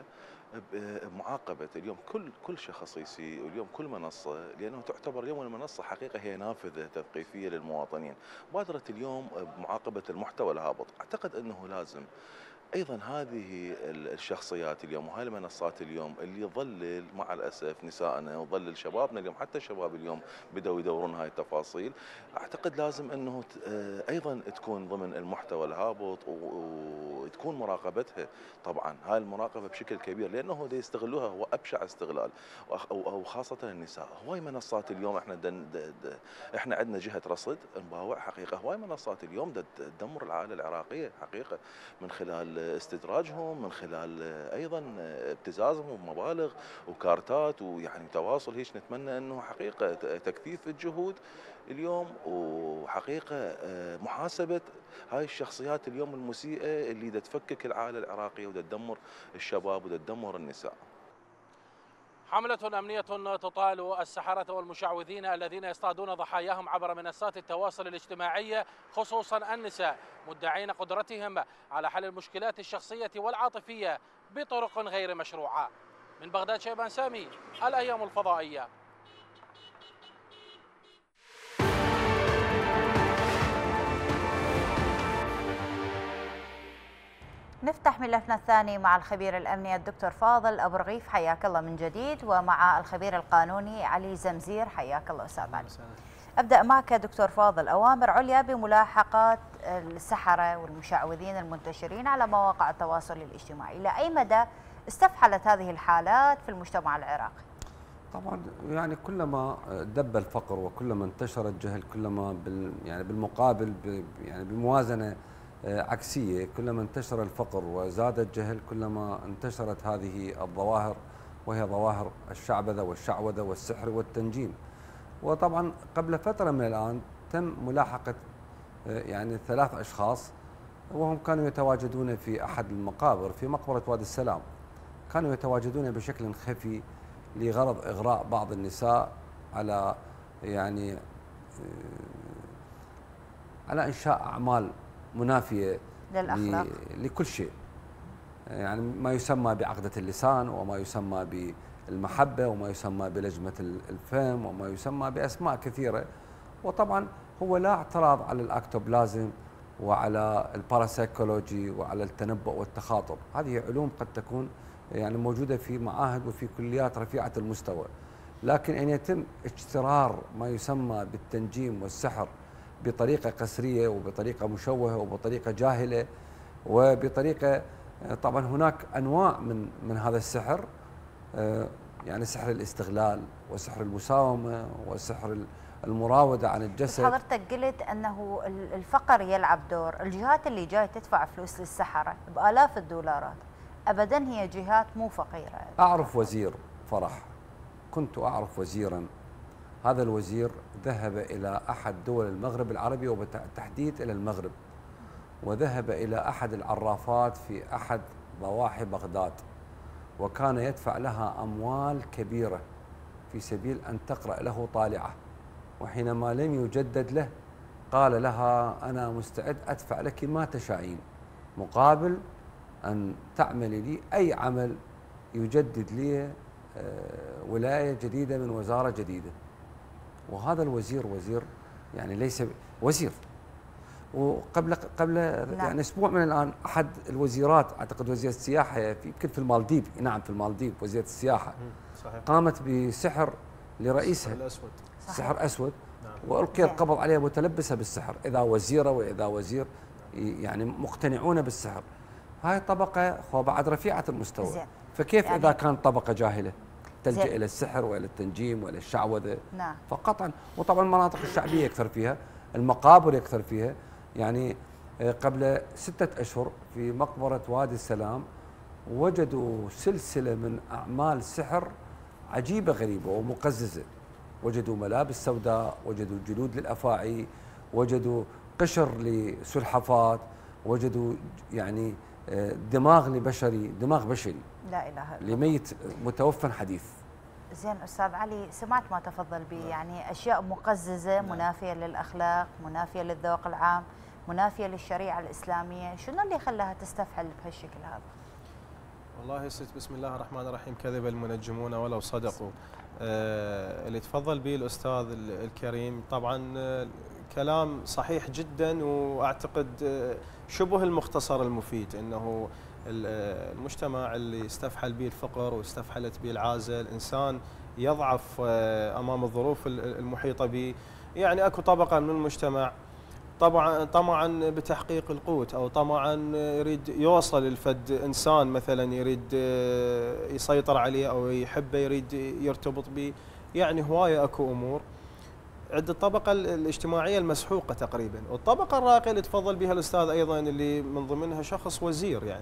بمعاقبة اليوم كل كل شخص يسيء، واليوم كل منصة، لأنه تعتبر اليوم المنصة حقيقة هي نافذة تثقيفية للمواطنين. بادرت اليوم بمعاقبة المحتوى الهابط. أعتقد أنه لازم ايضا هذه الشخصيات اليوم وهاي المنصات اليوم اللي تضلل مع الاسف نسائنا وتضلل شبابنا اليوم، حتى الشباب اليوم بداوا يدورون هاي التفاصيل. اعتقد لازم انه ايضا تكون ضمن المحتوى الهابط وتكون مراقبتها. طبعا هاي المراقبه بشكل كبير، لانه دا يستغلوها، هو ابشع استغلال، وخاصه النساء. هواي منصات اليوم احنا دن دن احنا عندنا جهه رصد نباوع حقيقه، هواي منصات اليوم تدمر العائله العراقيه حقيقه، من خلال استدراجهم، من خلال ايضا ابتزازهم بمبالغ وكارتات ويعني تواصل. هيك نتمنى انه حقيقه تكثيف الجهود اليوم، وحقيقه محاسبه هاي الشخصيات اليوم المسيئه اللي دا تفكك العائله العراقيه ودا تدمر الشباب ودا تدمر النساء. حملة أمنية تطال السحرة والمشعوذين الذين يصطادون ضحاياهم عبر منصات التواصل الاجتماعي، خصوصا النساء، مدعين قدرتهم على حل المشكلات الشخصية والعاطفية بطرق غير مشروعة. من بغداد شيبان سامي، الأيام الفضائية. نفتح ملفنا الثاني مع الخبير الأمني الدكتور فاضل أبو رغيف، حياك الله من جديد، ومع الخبير القانوني علي زمزير، حياك الله أستاذ علي. أبدأ معك دكتور فاضل. أوامر عليا بملاحقة السحرة والمشعوذين المنتشرين على مواقع التواصل الاجتماعي، إلى أي مدى استفحلت هذه الحالات في المجتمع العراقي؟ طبعا يعني كلما دب الفقر وكلما انتشر الجهل، كلما بال يعني بالمقابل يعني بموازنة عكسية، كلما انتشر الفقر وزاد الجهل كلما انتشرت هذه الظواهر، وهي ظواهر الشعبذة والشعوذة والسحر والتنجيم. وطبعا قبل فترة من الآن تم ملاحقة يعني ثلاث أشخاص، وهم كانوا يتواجدون في أحد المقابر في مقبرة وادي السلام، كانوا يتواجدون بشكل خفي لغرض إغراء بعض النساء على يعني على إنشاء أعمال منافية للأخلاق لكل شيء، يعني ما يسمى بعقدة اللسان، وما يسمى بالمحبة، وما يسمى بلجمة الفم، وما يسمى بأسماء كثيرة. وطبعا هو لا اعتراض على الأكتوبلازم وعلى الباراسيكولوجي وعلى التنبؤ والتخاطر، هذه علوم قد تكون يعني موجودة في معاهد وفي كليات رفيعة المستوى، لكن أن يتم اجترار ما يسمى بالتنجيم والسحر بطريقة قسرية وبطريقة مشوهة وبطريقة جاهلة وبطريقة، طبعا هناك أنواع من من هذا السحر، يعني سحر الاستغلال وسحر المساومة وسحر المراودة عن الجسد. حضرتك قلت أنه الفقر يلعب دور، الجهات اللي جاي تدفع فلوس للسحرة بآلاف الدولارات أبدا هي جهات مو فقيرة. أعرف وزير فرح، كنت أعرف وزيرا، هذا الوزير ذهب إلى أحد دول المغرب العربي وبالتحديد إلى المغرب، وذهب إلى أحد العرافات في أحد ضواحي بغداد، وكان يدفع لها أموال كبيرة في سبيل أن تقرأ له طالعة، وحينما لم يجدد له قال لها أنا مستعد أدفع لك ما تشاءين مقابل أن تعملي لي أي عمل يجدد لي ولاية جديدة من وزارة جديدة. وهذا الوزير وزير يعني ليس وزير، وقبل قبل نعم. يعني اسبوع من الان احد الوزيرات، اعتقد وزيره السياحه في يمكن في المالديف، نعم في المالديف وزيره السياحه صحيح. قامت بسحر لرئيسها الاسود، سحر اسود نعم. والقي القبض عليها متلبسه بالسحر، اذا وزيره واذا وزير يعني مقتنعون بالسحر. هاي طبقه هو بعد رفيعه المستوى زي. فكيف يعني اذا كانت طبقه جاهله تلجا زي. الى السحر والى التنجيم والى الشعوذه نعم. فقطعا. وطبعا المناطق الشعبيه يكثر فيها، المقابر يكثر فيها. يعني قبل ستة أشهر في مقبرة وادي السلام وجدوا سلسلة من أعمال سحر عجيبة غريبة ومقززة. وجدوا ملابس سوداء، وجدوا جلود للأفاعي، وجدوا قشر لسلحفات، وجدوا يعني دماغ لبشري، دماغ بشري لا إله إلا الله لميت متوفى حديث. زين أستاذ علي، سمعت ما تفضل به، يعني أشياء مقززة منافية للأخلاق، منافية للذوق العام، منافية للشريعة الإسلامية، شنو اللي خلاها تستفحل بهالشكل هذا؟ والله يا ست بسم الله الرحمن الرحيم، كذب المنجمون ولو صدقوا. آه اللي تفضل به الأستاذ الكريم طبعا آه كلام صحيح جدا، وأعتقد آه شبه المختصر المفيد، أنه المجتمع اللي استفحل به الفقر واستفحلت به العازة، الإنسان يضعف آه أمام الظروف المحيطة به. يعني أكو طبقة من المجتمع طبعا طمعا بتحقيق القوت، او طمعا يريد يوصل الفد انسان مثلا يريد يسيطر عليه او يحبه يريد يرتبط به. يعني هوايه اكو امور. عند الطبقه الاجتماعيه المسحوقه تقريبا، والطبقه الراقيه اللي تفضل بها الاستاذ ايضا اللي من ضمنها شخص وزير. يعني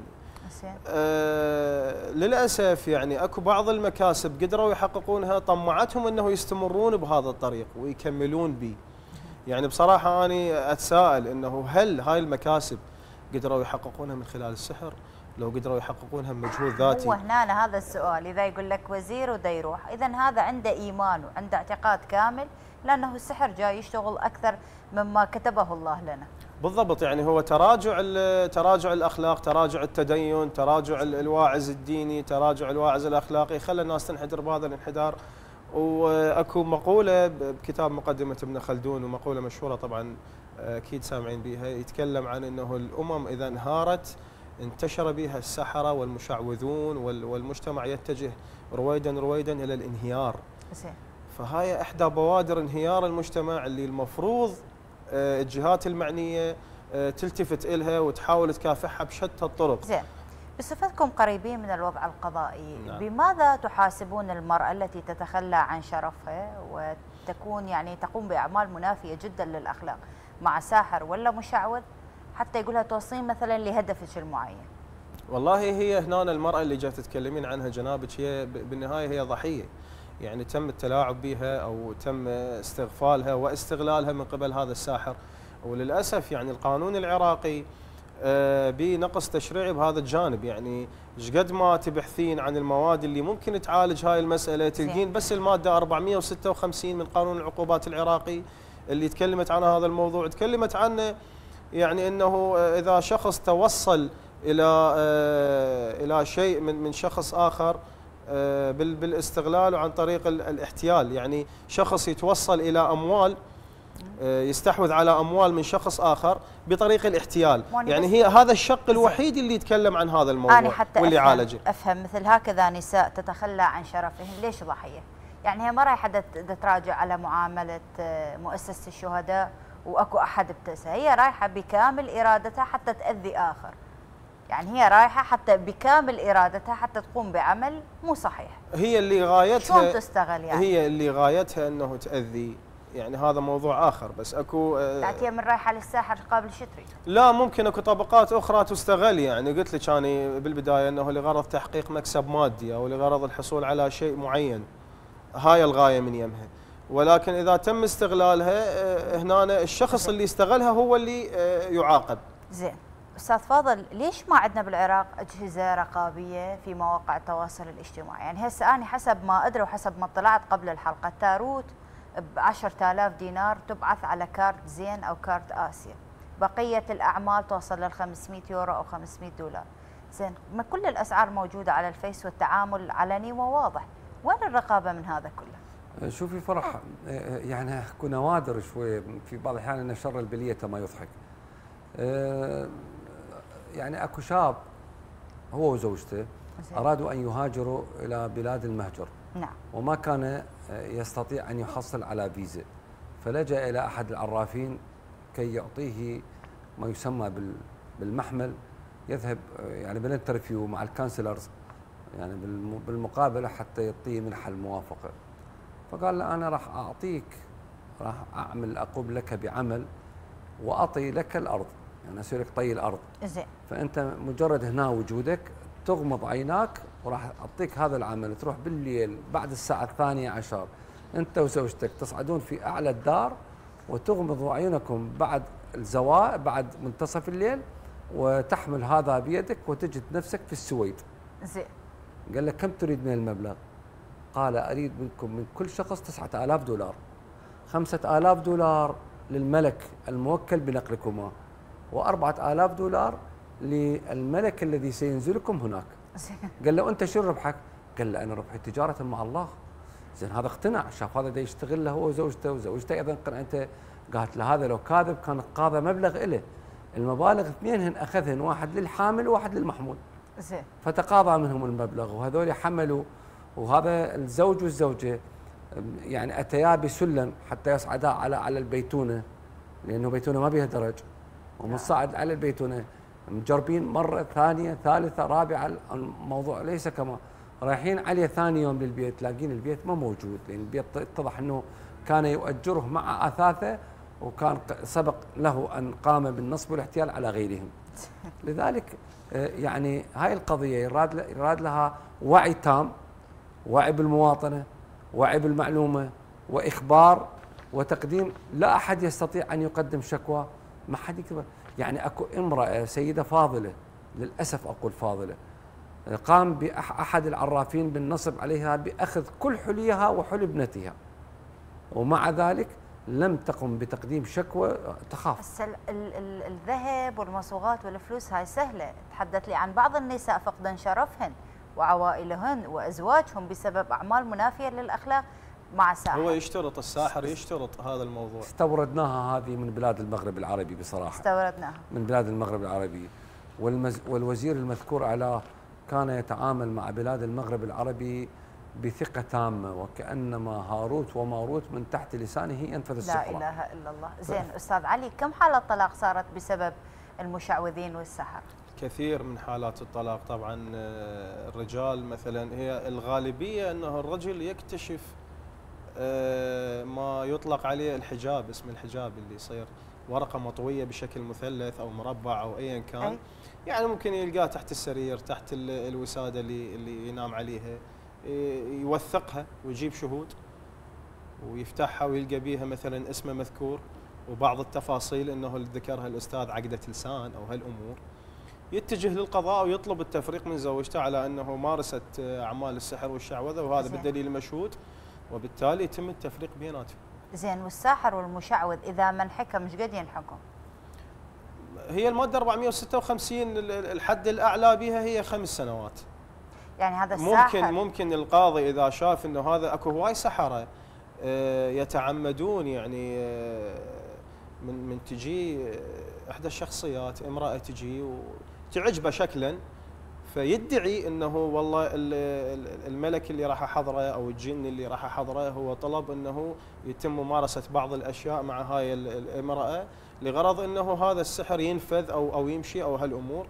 آه للاسف يعني اكو بعض المكاسب قدروا يحققونها طمعتهم انه يستمرون بهذا الطريق ويكملون به. يعني بصراحة أنا أتساءل أنه هل هاي المكاسب قدروا يحققونها من خلال السحر؟ لو قدروا يحققونها بمجهود ذاتي. هو هنا هذا السؤال، إذا يقول لك وزير ودا يروح، إذا هذا عنده إيمان وعنده اعتقاد كامل لأنه السحر جاي يشتغل أكثر مما كتبه الله لنا. بالضبط، يعني هو تراجع تراجع الأخلاق، تراجع التدين، تراجع الواعز الديني، تراجع الواعز الأخلاقي، خلى الناس تنحدر بهذا الانحدار. واكو مقوله بكتاب مقدمه ابن خلدون، ومقوله مشهوره طبعا اكيد سامعين بها، يتكلم عن انه الامم اذا انهارت انتشر بها السحره والمشعوذون والمجتمع يتجه رويدا رويدا الى الانهيار. فهاي احدى بوادر انهيار المجتمع اللي المفروض الجهات المعنيه تلتفت الها وتحاول تكافحها بشتى الطرق. زين. بصفتكم قريبين من الوضع القضائي، نعم. بماذا تحاسبون المرأة التي تتخلى عن شرفها وتكون يعني تقوم بأعمال منافية جدا للأخلاق مع ساحر ولا مشعوذ حتى يقولها توصين مثلا لهدفك المعين؟ والله هي هنا المرأة اللي جات تتكلمين عنها جنابك هي بالنهاية هي ضحية، يعني تم التلاعب بها أو تم استغفالها واستغلالها من قبل هذا الساحر. وللأسف يعني القانون العراقي بنقص تشريعي بهذا الجانب. يعني ايش قد ما تبحثين عن المواد اللي ممكن تعالج هاي المساله تلقين بس الماده أربعمئة وستة وخمسين من قانون العقوبات العراقي اللي تكلمت عن هذا الموضوع، تكلمت عنه يعني انه اذا شخص توصل الى الى شيء من من شخص اخر بالاستغلال وعن طريق الاحتيال، يعني شخص يتوصل الى اموال يستحوذ على أموال من شخص آخر بطريق الاحتيال. يعني هي هذا الشق الوحيد اللي يتكلم عن هذا الموضوع أنا حتى واللي أفهم عالجه. أفهم مثل هكذا نساء تتخلى عن شرفهن ليش ضحية؟ يعني هي ما رايحة تراجع على معاملة مؤسسة الشهداء وأكو أحد ابتسى، هي رايحة بكامل إرادتها حتى تأذي آخر. يعني هي رايحة حتى بكامل إرادتها حتى تقوم بعمل مو صحيح. هي اللي غايتها شلون تستغل يعني؟ هي اللي غايتها أنه تأذي، يعني هذا موضوع آخر. بس أكو تعطيها من رايحة للساحر قابل شتري. لا ممكن أكو طبقات أخرى تستغل. يعني قلت لك أنا بالبداية أنه لغرض تحقيق مكسب مادي أو لغرض الحصول على شيء معين، هاي الغاية من يمها. ولكن إذا تم استغلالها هنا الشخص اللي استغلها هو اللي يعاقب. زين أستاذ فاضل، ليش ما عندنا بالعراق أجهزة رقابية في مواقع التواصل الاجتماعي؟ يعني هسه أنا حسب ما أدري وحسب ما اطلعت قبل الحلقة، التاروت ب عشرة آلاف دينار تبعث على كارت زين أو كارت آسيا، بقية الأعمال توصل لل خمسمئة يورو أو خمسمئة دولار. زين ما كل الأسعار موجودة على الفيس والتعامل علني وواضح، وين الرقابة من هذا كله؟ شوفي فرح، يعني اكو نوادر شوي في بعض الأحيان أن شر البلية ما يضحك. آه، يعني اكو شاب هو وزوجته ارادوا ان يهاجروا الى بلاد المهجر. نعم. وما كان يستطيع ان يحصل على فيزا، فلجأ الى احد العرافين كي يعطيه ما يسمى بالمحمل، يذهب يعني بالانترفيو مع الكانسلرز يعني بالمقابله حتى يعطيه منحه الموافقه. فقال له انا راح اعطيك، راح اعمل اقوم لك بعمل واعطي لك الارض، يعني اسوي لك طي الارض. زين. فانت مجرد هنا وجودك تغمض عيناك وراح اعطيك هذا العمل، تروح بالليل بعد الساعه الثانيه عشر انت وزوجتك تصعدون في اعلى الدار وتغمضوا عيونكم بعد الزواء بعد منتصف الليل وتحمل هذا بيدك وتجد نفسك في السويد. زين. قال لك كم تريد من المبلغ؟ قال اريد منكم من كل شخص تسعة آلاف دولار، خمسة آلاف دولار للملك الموكل بنقلكما، وأربعة آلاف دولار للملك الذي سينزلكم هناك. قال له انت شو ربحك؟ قال له انا ربحي تجاره مع الله. زين هذا اقتنع، شاف هذا دا يشتغل له هو وزوجته، وزوجته ايضا قنعته، قالت له هذا لو كاذب كان قاضى مبلغ له، المبالغ اثنينهن اخذهن، واحد للحامل وواحد للمحمول. زين. فتقاضى منهم المبلغ، وهذول حملوا، وهذا الزوج والزوجه يعني اتيا بسلم حتى يصعدا على على البيتونه، لانه بيتونه ما بيها درج، ومن صعد على البيتونه مجربين مرة ثانية ثالثة رابعة، الموضوع ليس كما رايحين عليه ثاني يوم للبيت لاقين البيت ما موجود، لأن البيت اتضح أنه كان يؤجره مع أثاثه وكان سبق له أن قام بالنصب والاحتيال على غيرهم. لذلك يعني هاي القضية يراد يراد لها وعي تام، وعي بالمواطنة، وعي بالمعلومة، وإخبار وتقديم. لا أحد يستطيع أن يقدم شكوى، ما حد يكتب. يعني اكو امراه سيده فاضله، للاسف اقول فاضله، قام باحد العرافين بالنصب عليها باخذ كل حليها وحلي ابنتها، ومع ذلك لم تقم بتقديم شكوى، تخاف. بس الذهب والمصوغات والفلوس هاي سهله، تحدث لي عن بعض النساء فقدن شرفهن وعوائلهن وازواجهم بسبب اعمال منافيه للاخلاق مع ساحر. هو يشترط الساحر يشترط هذا الموضوع. استوردناها هذه من بلاد المغرب العربي بصراحه. استوردناها من بلاد المغرب العربي، والمز... والوزير المذكور على كان يتعامل مع بلاد المغرب العربي بثقه تامه، وكانما هاروت وماروت من تحت لسانه ينفذ السحر. لا اله الا الله. زين ف... استاذ علي، كم حاله طلاق صارت بسبب المشعوذين والسحر؟ كثير من حالات الطلاق طبعا. الرجال مثلا هي الغالبيه انه الرجل يكتشف ما يطلق عليه الحجاب، اسم الحجاب اللي يصير ورقه مطويه بشكل مثلث او مربع او ايا كان. أي. يعني ممكن يلقاه تحت السرير، تحت الوساده اللي اللي ينام عليها، يوثقها ويجيب شهود ويفتحها ويلقى بيها مثلا اسمه مذكور وبعض التفاصيل انه اللي ذكرها الاستاذ عقده لسان او هالامور. يتجه للقضاء ويطلب التفريق من زوجته على انه مارست اعمال السحر والشعوذه، وهذا بالدليل المشهود، وبالتالي يتم التفريق بيناتهم. زين، والساحر والمشعوذ اذا ما انحكم ايش قد ينحكم؟ هي الماده أربعمئة وستة وخمسين الحد الاعلى بها هي خمس سنوات. يعني هذا الساحر ممكن ممكن القاضي اذا شاف انه هذا اكو هواي سحره يتعمدون، يعني من من تجي احدى الشخصيات امراه تجي وتعجبه شكلا، فيدعي انه والله الملك اللي راح احضره او الجن اللي راح احضره هو طلب انه يتم ممارسه بعض الاشياء مع هاي الامراه لغرض انه هذا السحر ينفذ او او يمشي او هالامور،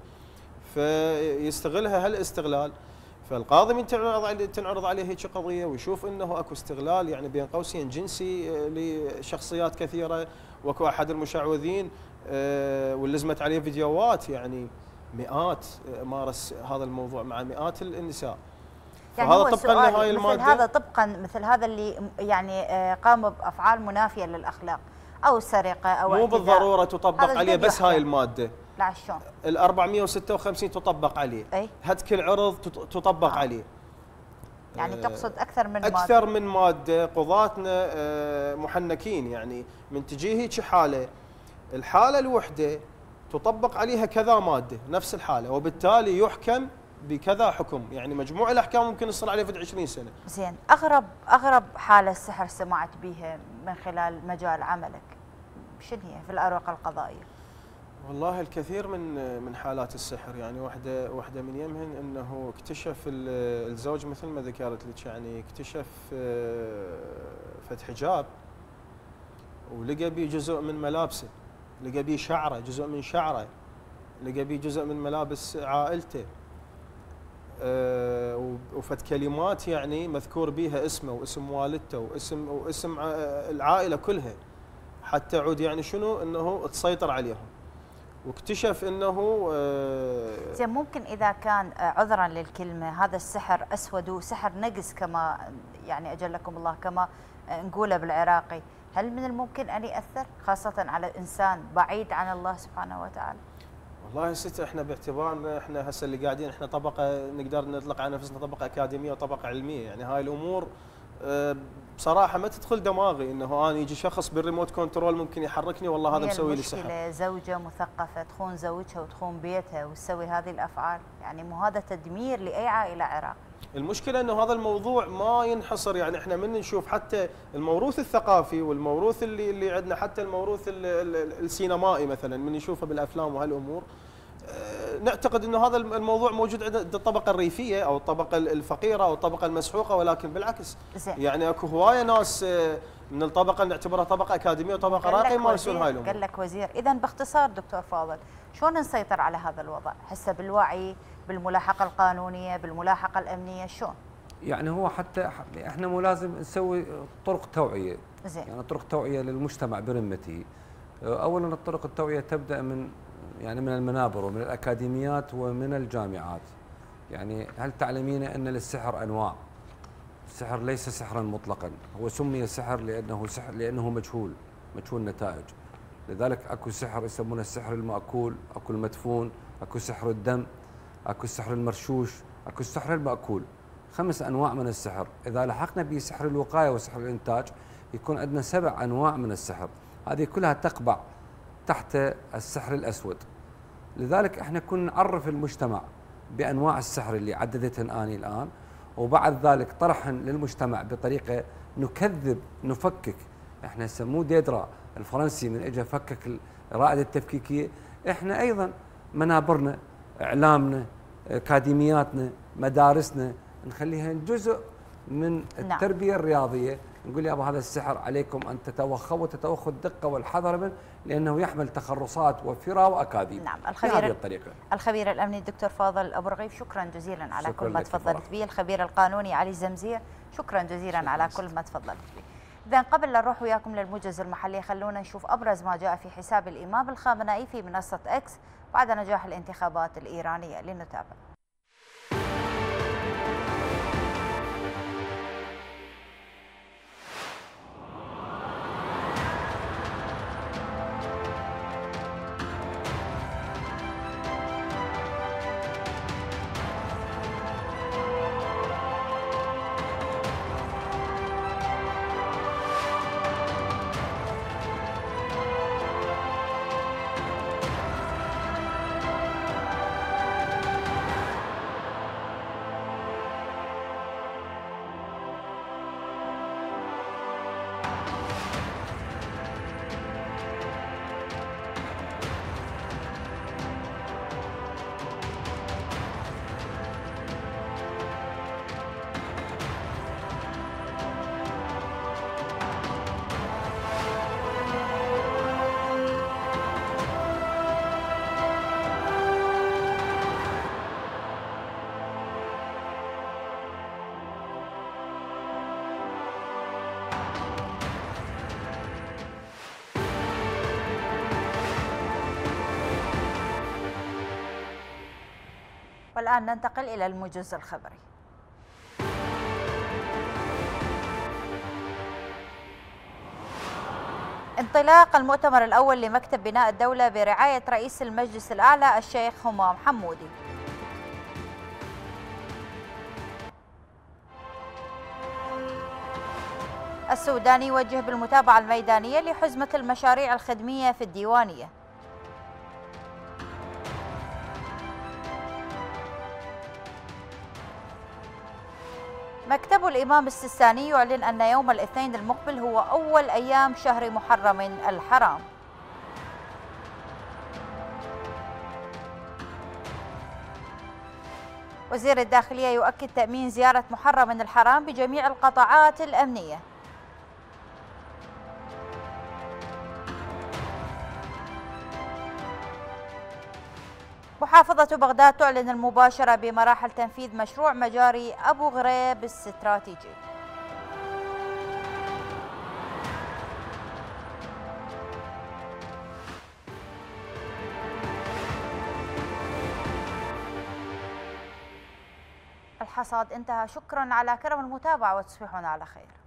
فيستغلها هالاستغلال. فالقاضي من تنعرض عليه تنعرض عليه هيك قضيه ويشوف انه اكو استغلال يعني بين قوسين جنسي لشخصيات كثيره، واكو احد المشعوذين ولزمت عليه فيديوهات، يعني مئات مارس هذا الموضوع مع مئات النساء. يعني فهذا طبقا لهاي الماده، مثل هذا طبقا مثل هذا اللي يعني قام بافعال منافيه للاخلاق او سرقه او مو بالضروره تطبق عليه بس هاي الماده. لا شلون؟ ال أربعمئة وستة وخمسين تطبق عليه، أي؟ هتك العرض تطبق آه. عليه. يعني تقصد اكثر من ماده؟ اكثر من ماده. قضاتنا محنكين، يعني من تجي هيك حاله، الحاله الوحده تطبق عليها كذا ماده نفس الحاله، وبالتالي يحكم بكذا حكم، يعني مجموع الاحكام ممكن يصير عليه في عشرين سنه. زين، اغرب اغرب حاله سحر سمعت بها من خلال مجال عملك شنو هي في الاروقه القضائيه؟ والله الكثير من من حالات السحر، يعني واحده واحده من يمهن انه اكتشف الزوج مثل ما ذكرت لك، يعني اكتشف فد حجاب ولقى بيه جزء من ملابسه، لقى بيه شعره، جزء من شعره، لقى بيه جزء من ملابس عائلته، وفد كلمات يعني مذكور بيها اسمه واسم والدته واسم واسم العائله كلها، حتى عود يعني شنو انه تسيطر عليهم. واكتشف انه زين ممكن اذا كان عذرا للكلمه هذا السحر اسود وسحر نقص كما يعني اجلكم الله كما نقوله بالعراقي، هل من الممكن ان ياثر خاصه على انسان بعيد عن الله سبحانه وتعالى؟ والله ست احنا باعتبارنا احنا هسه اللي قاعدين احنا طبقه نقدر نطلق على نفسنا طبقه اكاديميه وطبقه علميه، يعني هاي الامور بصراحه ما تدخل دماغي انه انا يجي شخص بالريموت كنترول ممكن يحركني والله هذا مسوي لي سحر. هي زوجه مثقفه تخون زوجها وتخون بيتها وتسوي هذه الافعال، يعني مو هذا تدمير لاي عائله عراقيه. المشكله انه هذا الموضوع ما ينحصر، يعني احنا من نشوف حتى الموروث الثقافي والموروث اللي اللي عندنا، حتى الموروث السينمائي مثلا من نشوفه بالافلام وهالامور، نعتقد انه هذا الموضوع موجود عند الطبقه الريفيه او الطبقه الفقيره او الطبقه المسحوقه، ولكن بالعكس زي. يعني اكو هوايه ناس من الطبقه نعتبرها طبقه اكاديميه وطبقه راقيه ما يسوون هاي الامور. قال لك وزير، اذا باختصار دكتور فاضل شلون نسيطر على هذا الوضع؟ هسه بالوعي، بالملاحقه القانونيه، بالملاحقه الامنيه، شلون؟ يعني هو حتى احنا مو لازم نسوي طرق توعيه، زي. يعني طرق توعيه للمجتمع برمته. اولا الطرق التوعيه تبدا من يعني من المنابر ومن الأكاديميات ومن الجامعات. يعني هل تعلمين أن للسحر أنواع؟ السحر ليس سحرا مطلقا، هو سمي سحر لأنه سحر لأنه مجهول، مجهول نتائج. لذلك أكو سحر يسمونه السحر المأكول، أكو المدفون، أكو سحر الدم، أكو السحر المرشوش، أكو السحر المأكول. خمس أنواع من السحر. إذا لحقنا بسحر الوقاية وسحر الإنتاج يكون عندنا سبع أنواع من السحر، هذه كلها تقبع تحت السحر الأسود. لذلك احنا كنا نعرف المجتمع بأنواع السحر اللي عددتهن آني الآن، وبعد ذلك طرحا للمجتمع بطريقة نكذب نفكك. احنا سموه ديدرا الفرنسي من اجى فكك الرائدة التفكيكية. احنا ايضا منابرنا، اعلامنا، اكاديمياتنا، مدارسنا نخليها جزء من التربية الرياضية. نقول يا ابو هذا السحر عليكم ان تتوخوا وتتوخوا الدقه والحذر منه لانه يحمل تخرصات وفرا واكاذيب. نعم، الخبير بهذه الطريقه. الخبير الامني الدكتور فاضل ابو رغيف، شكرا جزيلا على شكرا كل ما تفضلت به. الخبير القانوني علي زمزيه، شكرا جزيلا شكرا على كل ما تفضلت به. اذا قبل لا نروح وياكم للموجز المحلي خلونا نشوف ابرز ما جاء في حساب الامام الخامنئي في منصه اكس بعد نجاح الانتخابات الايرانيه. لنتابع. والآن ننتقل إلى الموجز الخبري. انطلاق المؤتمر الأول لمكتب بناء الدولة برعاية رئيس المجلس الأعلى الشيخ همام حمودي. السوداني يوجه بالمتابعة الميدانية لحزمة المشاريع الخدمية في الديوانية. مكتب الإمام السيستاني يعلن أن يوم الاثنين المقبل هو أول أيام شهر محرم الحرام. وزير الداخلية يؤكد تأمين زيارة محرم من الحرام بجميع القطاعات الأمنية. محافظة بغداد تعلن المباشرة بمراحل تنفيذ مشروع مجاري أبو غريب الاستراتيجي. الحصاد انتهى، شكرا على كرم المتابعة وتصبحون على خير.